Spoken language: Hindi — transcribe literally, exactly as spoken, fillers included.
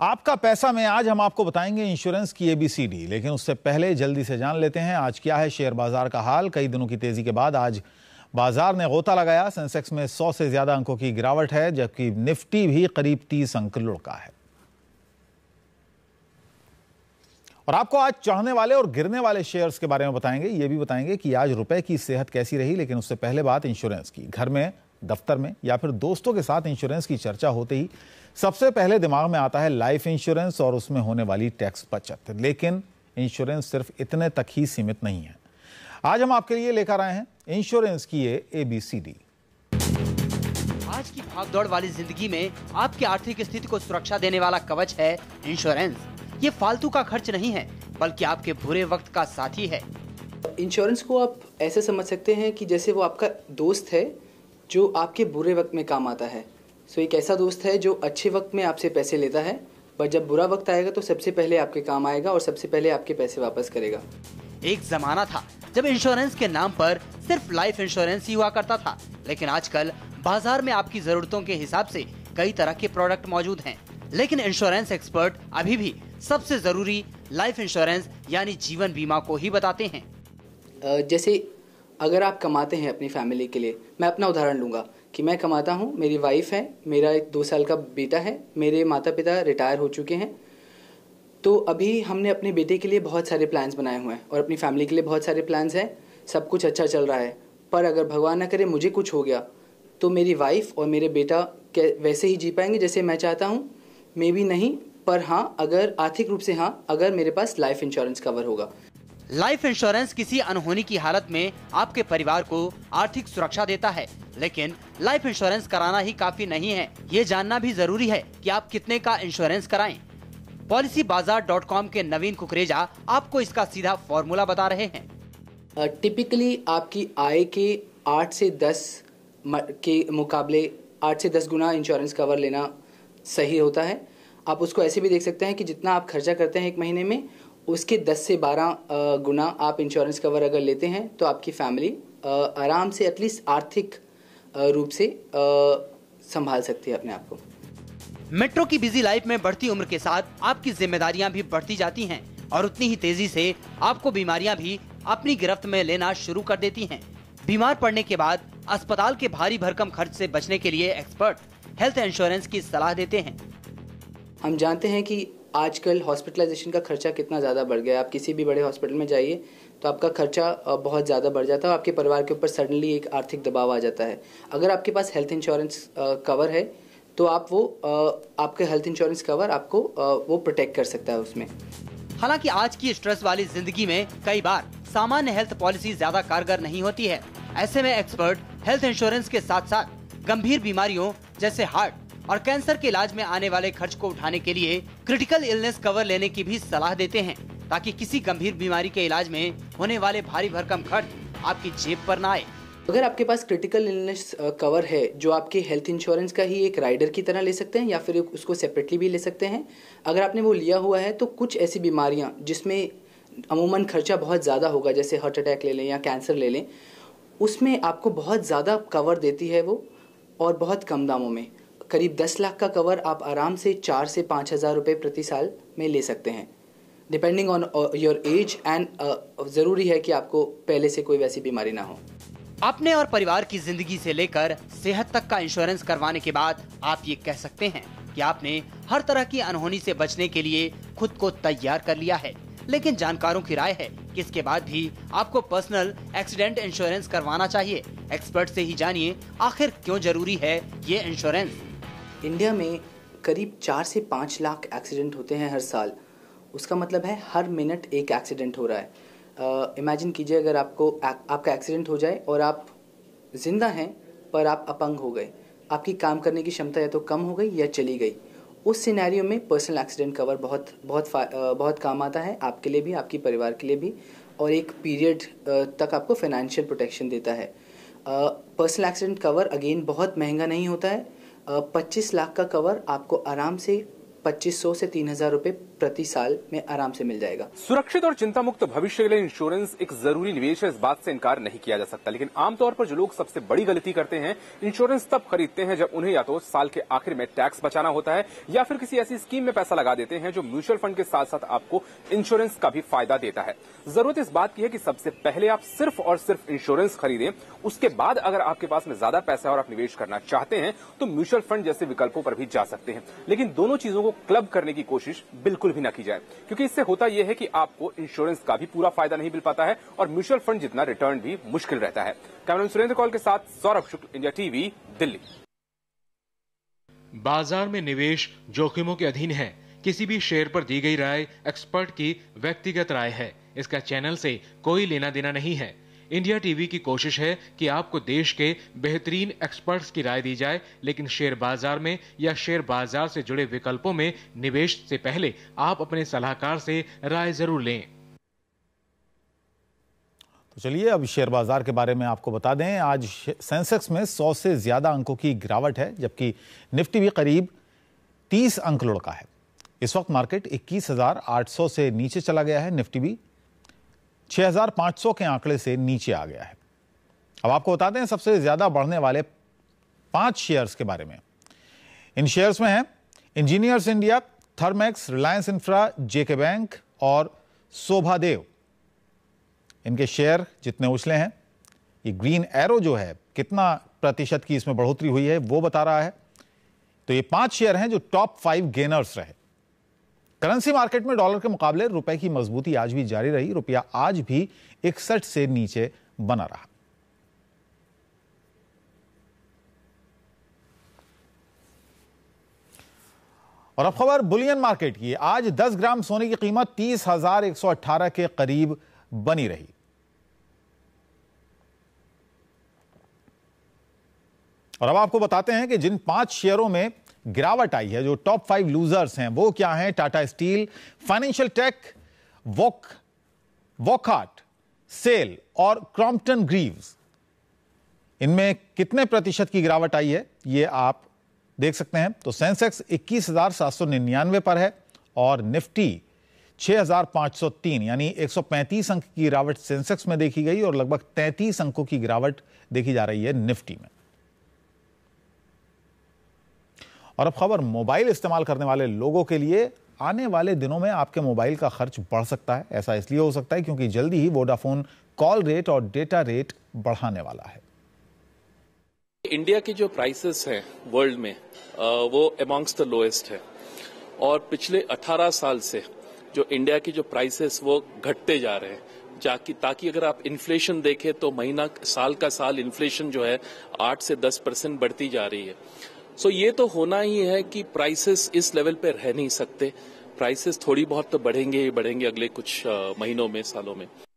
आपका पैसा में आज हम आपको बताएंगे इंश्योरेंस की एबीसीडी, लेकिन उससे पहले जल्दी से जान लेते हैं आज क्या है शेयर बाजार का हाल। कई दिनों की तेजी के बाद आज बाजार ने गोता लगाया। सेंसेक्स में सौ से ज्यादा अंकों की गिरावट है, जबकि निफ्टी भी करीब तीस अंक लुढ़का है। और आपको आज चढ़ने वाले और गिरने वाले शेयर्स के बारे में बताएंगे। ये भी बताएंगे कि आज रुपए की सेहत कैसी रही। लेकिन उससे पहले बात इंश्योरेंस की। घर में, दफ्तर में या फिर दोस्तों के साथ इंश्योरेंस की चर्चा होते ही सबसे पहले दिमाग में आता है लाइफ इंश्योरेंस और उसमें होने वाली टैक्स बचत। लेकिन इंश्योरेंस सिर्फ इतने तक ही सीमित नहीं है। आज हम आपके लिए लेकर आए हैं इंश्योरेंस की ये एबीसीडी। आज की भागदौड़ वाली जिंदगी में आपकी आर्थिक स्थिति को सुरक्षा देने वाला कवच है इंश्योरेंस। ये फालतू का खर्च नहीं है, बल्कि आपके बुरे वक्त का साथी है। इंश्योरेंस को आप ऐसे समझ सकते हैं कि जैसे वो आपका दोस्त है जो आपके बुरे वक्त में काम आता है। सो एक ऐसा दोस्त है जो अच्छे वक्त में आपसे पैसे लेता है, पर जब बुरा वक्त आएगा तो सबसे पहले आपके काम आएगा और सबसे पहले आपके पैसे वापस करेगा। एक जमाना था जब इंश्योरेंस के नाम पर सिर्फ लाइफ इंश्योरेंस ही हुआ करता था, लेकिन आजकल बाजार में आपकी जरूरतों के हिसाब से कई तरह के प्रोडक्ट मौजूद हैं। लेकिन इंश्योरेंस एक्सपर्ट अभी भी सबसे जरूरी लाइफ इंश्योरेंस यानी जीवन बीमा को ही बताते हैं। जैसे अगर आप कमाते हैं अपनी फैमिली के लिए, मैं अपना उदाहरण लूंगा कि मैं कमाता हूँ, मेरी वाइफ है, मेरा एक दो साल का बेटा है, मेरे माता पिता रिटायर हो चुके हैं। तो अभी हमने अपने बेटे के लिए बहुत सारे प्लान्स बनाए हुए हैं और अपनी फैमिली के लिए बहुत सारे प्लान्स हैं। सब कुछ अच्छा चल रहा है, पर अगर भगवान ना करे मुझे कुछ हो गया तो मेरी वाइफ और मेरे बेटा वैसे ही जी पाएंगे जैसे मैं चाहता हूँ? मे बी नहीं, पर हाँ, अगर आर्थिक रूप से हाँ, अगर मेरे पास लाइफ इंश्योरेंस कवर होगा। लाइफ इंश्योरेंस किसी अनहोनी की हालत में आपके परिवार को आर्थिक सुरक्षा देता है, लेकिन लाइफ इंश्योरेंस कराना ही काफी नहीं है। ये जानना भी जरूरी है कि आप कितने का इंश्योरेंस कराएं। पॉलिसी बाजार डॉट कॉम के नवीन कुकरेजा आपको इसका सीधा फॉर्मूला बता रहे हैं। टिपिकली uh, आपकी आय के आठ से दस के मुकाबले आठ से दस गुना इंश्योरेंस कवर लेना सही होता है। आप उसको ऐसे भी देख सकते हैं कि जितना आप खर्चा करते हैं एक महीने में, उसके दस से बारह गुना आप इंश्योरेंस कवर अगर लेते हैं तो आपकी फैमिली आराम से एटलीस्ट आर्थिक रूप से संभाल सकती है अपने आप को। मेट्रो की बिजी लाइफ में बढ़ती उम्र के साथ आपकी जिम्मेदारियां भी बढ़ती जाती हैं और उतनी ही तेजी से आपको बीमारियां भी अपनी गिरफ्त में लेना शुरू कर देती हैं। बीमार पड़ने के बाद अस्पताल के भारी भरकम खर्च से बचने के लिए एक्सपर्ट हेल्थ इंश्योरेंस की सलाह देते हैं। हम जानते हैं कि आजकल हॉस्पिटलाइजेशन का खर्चा कितना ज़्यादा बढ़ गया है। आप किसी भी बड़े हॉस्पिटल में जाइए तो आपका खर्चा बहुत ज़्यादा बढ़ जाता है। आपके परिवार के ऊपर सडनली एक आर्थिक दबाव आ जाता है। अगर आपके पास हेल्थ इंश्योरेंस कवर है तो आप वो आपके हेल्थ इंश्योरेंस कवर आपको वो प्रोटेक्ट कर सकता है उसमें। हालांकि आज की स्ट्रेस वाली जिंदगी में कई बार सामान्य हेल्थ पॉलिसी ज्यादा कारगर नहीं होती है। ऐसे में एक्सपर्ट हेल्थ इंश्योरेंस के साथ साथ गंभीर बीमारियों जैसे हार्ट और कैंसर के इलाज में आने वाले खर्च को उठाने के लिए क्रिटिकल इलनेस कवर लेने की भी सलाह देते हैं, ताकि किसी गंभीर बीमारी के इलाज में होने वाले भारी भरकम खर्च आपकी जेब पर न आए। अगर आपके पास क्रिटिकल इलनेस कवर है जो आपके हेल्थ इंश्योरेंस का ही एक राइडर की तरह ले सकते हैं या फिर उसको सेपरेटली भी ले सकते हैं। अगर आपने वो लिया हुआ है तो कुछ ऐसी बीमारियां जिसमें अमूमन खर्चा बहुत ज़्यादा होगा, जैसे हार्ट अटैक ले लें या कैंसर ले लें, उसमें आपको बहुत ज़्यादा कवर देती है वो, और बहुत कम दामों में। करीब दस लाख का कवर आप आराम से चार से पाँच हज़ार रुपये प्रति साल में ले सकते हैं, depending on your age and ज़रूरी है कि आपको पहले से कोई वैसी बीमारी ना हो। अपने और परिवार की जिंदगी से लेकर सेहत तक का इंश्योरेंस करवाने के बाद आप ये कह सकते हैं कि आपने हर तरह की अनहोनी से बचने के लिए खुद को तैयार कर लिया है। लेकिन जानकारों की राय है कि इसके बाद भी आपको पर्सनल एक्सीडेंट इंश्योरेंस करवाना चाहिए। एक्सपर्ट से ही जानिए आखिर क्यों जरूरी है ये इंश्योरेंस। इंडिया में करीब चार से पाँच लाख एक्सीडेंट होते हैं हर साल। उसका मतलब है हर मिनट एक एक्सीडेंट हो रहा है। इमेजिन uh, कीजिए अगर आपको आ, आपका एक्सीडेंट हो जाए और आप जिंदा हैं पर आप अपंग हो गए, आपकी काम करने की क्षमता या तो कम हो गई या चली गई। उस सिनेरियो में पर्सनल एक्सीडेंट कवर बहुत बहुत बहुत काम आता है, आपके लिए भी, आपके परिवार के लिए भी, और एक पीरियड तक आपको फाइनेंशियल प्रोटेक्शन देता है। पर्सनल एक्सीडेंट कवर अगेन बहुत महंगा नहीं होता है। पच्चीस लाख का कवर आपको आराम से पच्चीस सौ से तीन हज़ार रुपये प्रति साल में आराम से मिल जाएगा। सुरक्षित और चिंता मुक्त भविष्य के लिए इंश्योरेंस एक जरूरी निवेश है, इस बात से इनकार नहीं किया जा सकता। लेकिन आमतौर पर जो लोग सबसे बड़ी गलती करते हैं, इंश्योरेंस तब खरीदते हैं जब उन्हें या तो साल के आखिर में टैक्स बचाना होता है या फिर किसी ऐसी स्कीम में पैसा लगा देते हैं जो म्यूचुअल फंड के साथ साथ आपको इंश्योरेंस का भी फायदा देता है। जरूरत इस बात की है कि सबसे पहले आप सिर्फ और सिर्फ इंश्योरेंस खरीदें, उसके बाद अगर आपके पास में ज्यादा पैसा है और आप निवेश करना चाहते हैं तो म्यूचुअल फंड जैसे विकल्पों पर भी जा सकते हैं। लेकिन दोनों चीजों को क्लब करने की कोशिश बिल्कुल भी न की जाए, क्योंकि इससे होता यह है कि आपको इंश्योरेंस का भी पूरा फायदा नहीं मिल पाता है और म्यूचुअल फंड जितना रिटर्न भी मुश्किल रहता है। कैमरामैन सुरेंद्र कौल के साथ सौरभ शुक्ल, इंडिया टीवी, दिल्ली। बाजार में निवेश जोखिमों के अधीन है। किसी भी शेयर पर दी गई राय एक्सपर्ट की व्यक्तिगत राय है, इसका चैनल से कोई लेना देना नहीं है। इंडिया टीवी की कोशिश है कि आपको देश के बेहतरीन एक्सपर्ट्स की राय दी जाए, लेकिन शेयर बाजार में या शेयर बाजार से जुड़े विकल्पों में निवेश से पहले आप अपने सलाहकार से राय जरूर लें। तो चलिए अब शेयर बाजार के बारे में आपको बता दें। आज सेंसेक्स में सौ से ज्यादा अंकों की गिरावट है, जबकि निफ्टी भी करीब तीस अंक लुढ़का है। इस वक्त मार्केट इक्कीस हजार आठ सौ से नीचे चला गया है। निफ्टी भी छह हजार पांच सौ के आंकड़े से नीचे आ गया है। अब आपको बता दें सबसे ज्यादा बढ़ने वाले पांच शेयर्स के बारे में। इन शेयर्स में है engineers India, Thermax, Reliance infra, JK bank और शोभादेव। इनके शेयर जितने उछले हैं, ये ग्रीन एरो जो है कितना प्रतिशत की इसमें बढ़ोतरी हुई है वो बता रहा है। तो ये पांच शेयर हैं जो टॉप फाइव गेनर्स रहे। करेंसी मार्केट में डॉलर के मुकाबले रुपए की मजबूती आज भी जारी रही। रुपया आज भी इकसठ से नीचे बना रहा। और अब खबर बुलियन मार्केट की। आज दस ग्राम सोने की कीमत तीस हजार एक सौ अट्ठारह के करीब बनी रही। और अब आपको बताते हैं कि जिन पांच शेयरों में गिरावट आई है, जो टॉप फाइव लूजर्स हैं, वो क्या हैं। Tata steel, financial tech, Wock Wockhardt, SAIL और क्रॉम्पटन ग्रीव्स। इनमें कितने प्रतिशत की गिरावट आई है ये आप देख सकते हैं। तो सेंसेक्स इक्कीस हजार सात सौ निन्यानवे पर है और निफ्टी छह हजार पांच सौ तीन, यानी एक सौ पैंतीस अंक की गिरावट सेंसेक्स में देखी गई और लगभग तैंतीस अंकों की गिरावट देखी जा रही है निफ्टी में। और अब खबर मोबाइल इस्तेमाल करने वाले लोगों के लिए। आने वाले दिनों में आपके मोबाइल का खर्च बढ़ सकता है। ऐसा इसलिए हो सकता है क्योंकि जल्दी ही वोडाफोन कॉल रेट और डेटा रेट बढ़ाने वाला है। इंडिया की जो प्राइसेस हैं वर्ल्ड में वो अमॉन्ग्स द लोएस्ट है और पिछले अठारह साल से जो इंडिया की जो प्राइसेस वो घटते जा रहे हैं, जाकि ताकि अगर आप इन्फ्लेशन देखें तो महीना साल का साल इन्फ्लेशन जो है आठ से दस परसेंट बढ़ती जा रही है। सो so ये तो होना ही है कि प्राइसेस इस लेवल पे रह नहीं सकते। प्राइसेस थोड़ी बहुत तो बढ़ेंगे ही बढ़ेंगे अगले कुछ महीनों में, सालों में।